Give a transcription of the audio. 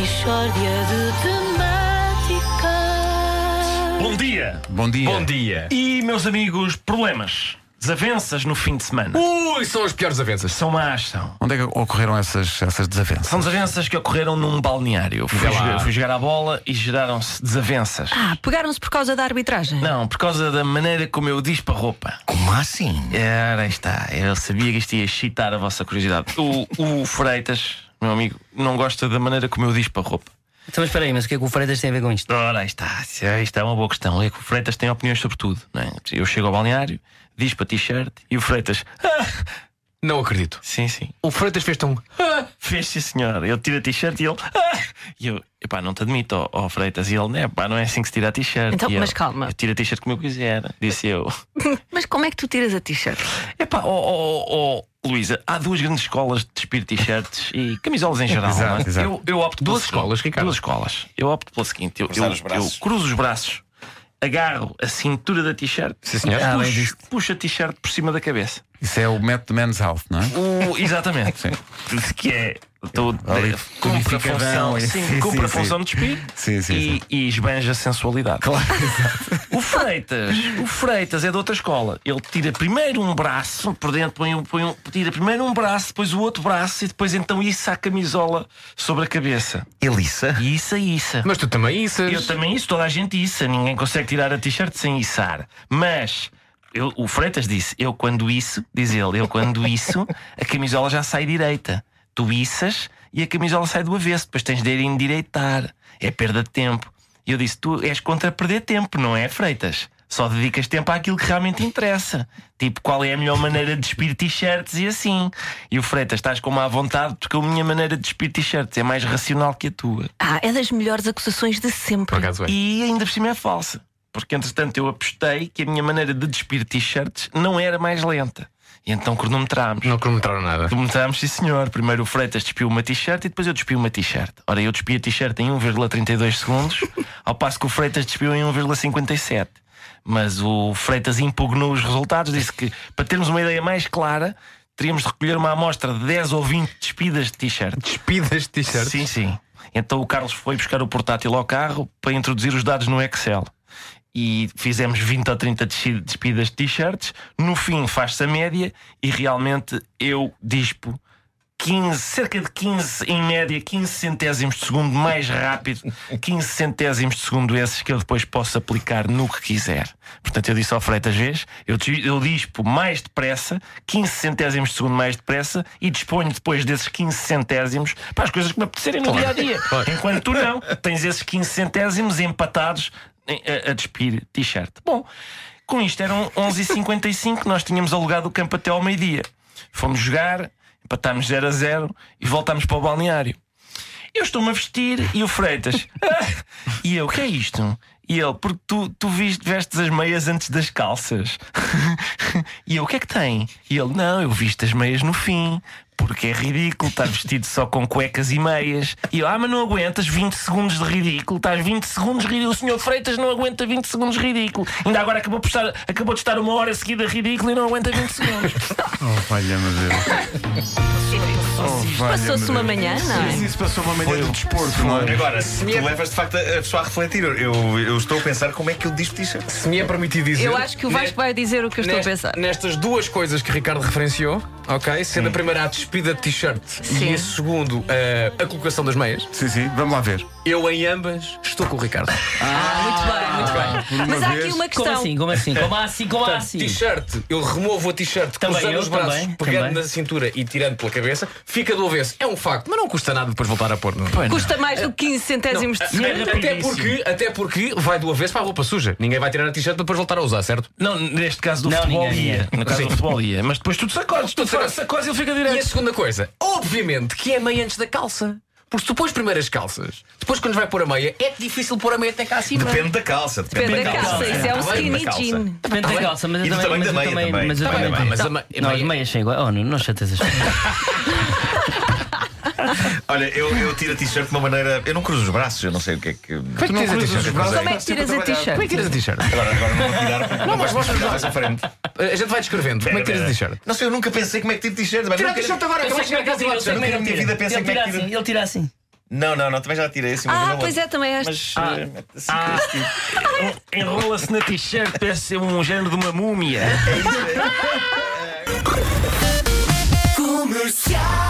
Mixórdia de temáticas. Bom dia! Bom dia. Bom dia. E, meus amigos, problemas, desavenças no fim de semana. Ui, são as piores avanças. São más, são. Onde é que ocorreram essas desavenças? São desavenças que ocorreram num balneário. Fui jogar a bola e geraram-se desavenças. Pegaram-se por causa da arbitragem? Não, por causa da maneira como eu dispo a roupa. Como assim? Ora, aí está. Eu sabia que isto ia excitar a vossa curiosidade. O Freitas, meu amigo, não gosta da maneira como eu dispo a roupa. Então, mas espera aí, mas o que é que o Freitas tem a ver com isto? Ora, aí está. Isto é uma boa questão. É que o Freitas tem opiniões sobre tudo, não é? Eu chego ao balneário, dispo a t-shirt e o Freitas... Não acredito. Sim, sim. O Freitas fez tão. Fez, sim, senhor. Eu tiro a t-shirt e ele... E eu, epá, não te admito, ó Freitas. E ele, não é assim que se tira a t-shirt. Então, E eu, mas calma. Eu tiro a t-shirt como eu quiser, disse eu. Mas como é que tu tiras a t-shirt? Epá, Luísa, há duas grandes escolas de despir t-shirts e camisolas em geral. Exato, não é? exato. Eu opto pela Duas seguinte- escolas, Ricardo? Duas escolas. Eu opto pela seguinte: eu Cruzar os braços. cruzo os braços, agarro a cintura da t-shirt, Sim, senhor. bem visto. puxo a t-shirt por cima da cabeça. Isso é o método Men's Health, não é? Exatamente. Que é. Ali, Cumpre a tonificadão, função, sim, cumpre a sim, função sim. de despir Sim, sim, e esbanja a sensualidade. Claro, exato. O Freitas é de outra escola. Ele tira primeiro um braço por dentro, tira primeiro um braço, depois o outro braço e depois então issa a camisola sobre a cabeça. Ele issa? Issa. Mas tu também iças. Eu também isso, toda a gente issa. Ninguém consegue tirar a t-shirt sem içar. Mas o Freitas disse: eu quando isso, diz ele, a camisola já sai direita. Tu iças e a camisola sai do avesso. Depois tens de ir endireitar. É perda de tempo. E eu disse: tu és contra perder tempo, não é, Freitas? Só dedicas tempo àquilo que realmente interessa. Tipo, qual é a melhor maneira de despir t-shirts e assim. E o Freitas, estás com má vontade porque a minha maneira de despir t-shirts é mais racional que a tua. É das melhores acusações de sempre. Por acaso é. E ainda por cima é falsa. Porque entretanto eu apostei que a minha maneira de despir t-shirts não era mais lenta. E então cronometrámos. Não cronometraram nada. Cronometrámos, sim senhor. Primeiro o Freitas despiu uma t-shirt e depois eu despi uma t-shirt. Ora, eu despi a t-shirt em 1,32 segundos, ao passo que o Freitas despiu em 1,57. Mas o Freitas impugnou os resultados, disse que para termos uma ideia mais clara teríamos de recolher uma amostra de 10 ou 20 despidas de t-shirt. Despidas de t-shirt. Sim, sim. Então o Carlos foi buscar o portátil ao carro para introduzir os dados no Excel. E fizemos 20 ou 30 despidas de t-shirts. No fim faz-se a média e realmente eu dispo cerca de 15, em média, 15 centésimos de segundo mais rápido. 15 centésimos de segundo esses que eu depois posso aplicar no que quiser. Portanto, eu disse ao Freitas: vez, eu dispo mais depressa, 15 centésimos de segundo mais depressa, e disponho depois desses 15 centésimimos para as coisas que me apetecerem no dia-a-dia. Enquanto tu não, tens esses 15 centésimos empatados a despir t-shirt. Bom, com isto eram 11h55, nós tínhamos alugado o campo até ao meio-dia. Fomos jogar, empatámos 0-0 e voltámos para o balneário. Eu estou-me a vestir e o Freitas: e eu, o que é isto? E ele: porque tu vestes as meias antes das calças. E eu: o que é que tem? E ele: não, eu visto as meias no fim, porque é ridículo estar vestido só com cuecas e meias. E eu: mas não aguentas 20 segundos de ridículo. Estás 20 segundos de ridículo. O senhor Freitas não aguenta 20 segundos de ridículo. Ainda agora acabou de estar uma hora seguida ridículo e não aguenta 20 segundos. Oh, valha-me Deus. Passou-se uma manhã, não é? Isso passou uma manhã de desporto, não é? Agora, tu levas de facto a pessoa a refletir. Eu estou a pensar como é que eu dispo t-shirt. Se me é permitido dizer. Eu acho que o Vasco vai dizer o que eu estou a pensar. Nestas duas coisas que Ricardo referenciou, ok? Sendo a primeira a despida de t-shirt Sim. e a segundo a colocação das meias, Sim, sim, vamos lá ver. eu em ambas estou com o Ricardo. Muito bem, muito bem. Por uma Mas há aqui vez. uma Como questão. assim? Como Portanto, assim? t-shirt, eu removo a t-shirt, Também cruzando eu, os braços, também, pegando também. na cintura e tirando pela cabeça, fica do avesso. É um facto, mas não custa nada depois voltar a pôr. Não. Custa mais do que 15 centésimos de segundo. Até porque vai do avesso para a roupa suja. Ninguém vai tirar a t-shirt para depois voltar a usar, certo? Não, neste caso do Não, futebol ninguém. ia. No caso do futebol ia. Mas depois tu te sacodes, sacodes e ele fica E a direito. segunda coisa, obviamente que é meia antes da calça. Porque se tu pões primeiro as calças, depois quando nos vai pôr a meia, é difícil pôr a meia até cá acima. Depende da calça. Depende da calça. Isso é um Tá bem, skinny da calça. jean. Depende da calça, mas E eu do também. tamanho da meia também. Mas eu Tá bem, também. bem, mas a Não, as meias são iguais. Oh, não chateis as Olha, eu tiro a t-shirt de uma maneira. Eu não cruzo os braços, eu não sei o que é que. Como é que tiras a t-shirt? Como é que tiras a t-shirt? Como é que tiras a t-shirt? Agora não vou tirar porque não gosto de tirar mais à frente. A gente vai descrevendo. Como é que tiras a t-shirt? Não sei, eu nunca pensei como é que tiro t-shirt. Mas Tira a nunca- t-shirt agora, que eu vou chegar a casa e vou dizer. Nunca na minha vida pensei como é que tiro. Ele tira assim. Não, também já tirei assim. Pois é, também és. Mas assim, Enrola-se na t-shirt, parece ser um género de uma múmia. Comercial.